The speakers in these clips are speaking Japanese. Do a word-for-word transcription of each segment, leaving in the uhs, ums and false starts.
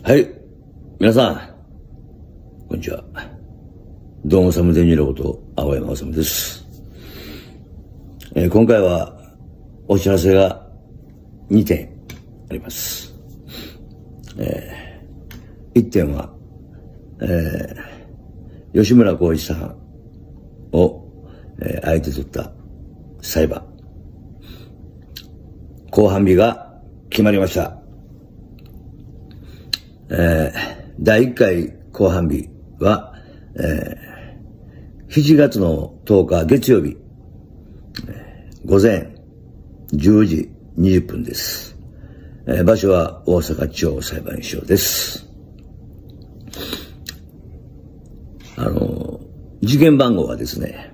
はい。皆さん、こんにちは。どうもサムデニーロこと青山治です、えー。今回はお知らせがにてんあります。えー、いってんは、えー、吉村光一さんを、えー、相手取った裁判。公判日が決まりました。えー、だいいっかい公判日は、えー、しちがつのとおか月曜日、えー、午前じゅうじにじゅっぷんです。えー、場所は大阪地方裁判所です。あの、事件番号はですね、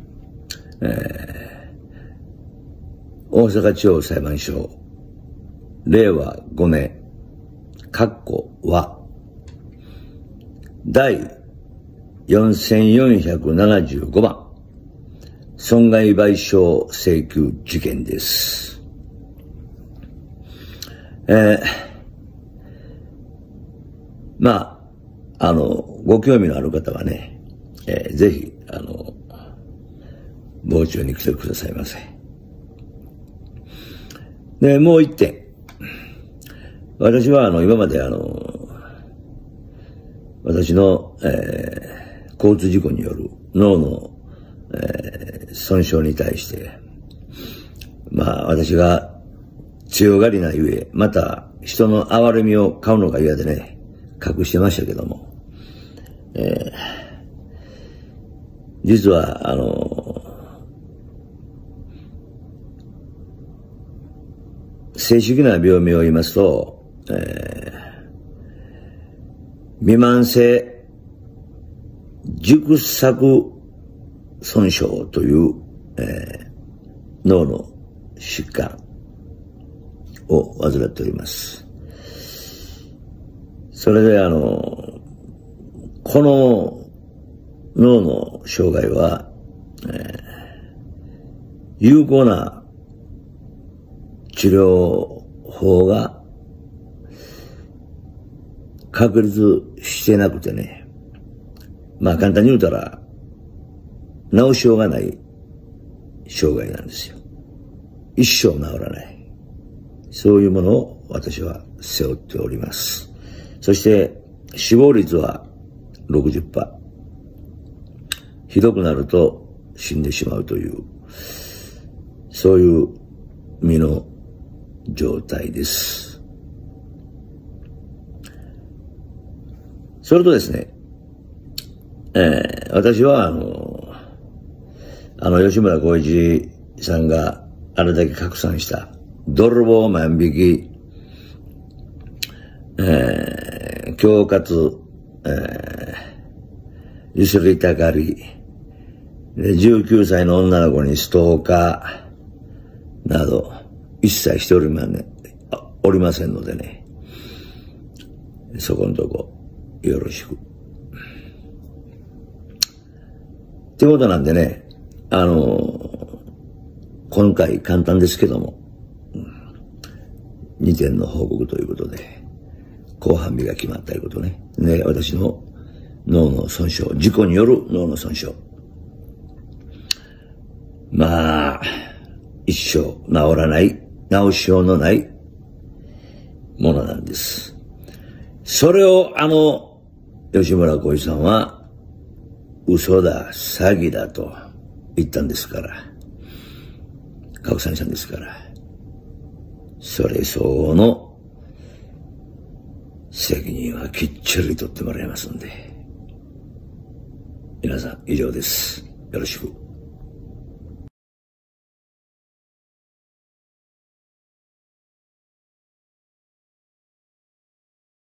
えー、大阪地方裁判所、れいわごねん、括弧は、第よんせんよんひゃくななじゅうごばん、損害賠償請求事件です。えー、まあ、あの、ご興味のある方はね、えー、ぜひ、あの、傍聴に来てくださいませ。で、もう一点。私は、あの、今まで、あの、私の、えー、交通事故による脳の、えー、損傷に対して、まあ、私が強がりなゆえ、また、人の憐れみを買うのが嫌でね、隠してましたけども、えー、実は、あの、正式な病名を言いますと、えー、未満性軸索損傷という、えー、脳の疾患を患っております。それであの、この脳の障害は、えー、有効な治療法が確立してなくてね。まあ簡単に言うたら、治しようがない障害なんですよ。一生治らない。そういうものを私は背負っております。そして死亡率は ろくじゅっパーセント。ひどくなると死んでしまうという、そういう身の状態です。それとですね、えー、私はあの、あの吉村光一さんがあれだけ拡散した泥棒万引き、えー、恐喝、えー、ゆすりたかり、でじゅうきゅうさいの女の子にストーカーなど一切しておりま、ね、おりませんのでね、そこのとこよろしく。ってことなんでね、あの、今回簡単ですけども、にてんの報告ということで、公判日が決まったいうことね。ね、私の脳の損傷、事故による脳の損傷。まあ、一生治らない、治しようのないものなんです。それをあの、吉村光一さんは、嘘だ、詐欺だと言ったんですから、拡散したんですから、それ相応の責任はきっちり取ってもらいますんで、皆さん以上です。よろしく。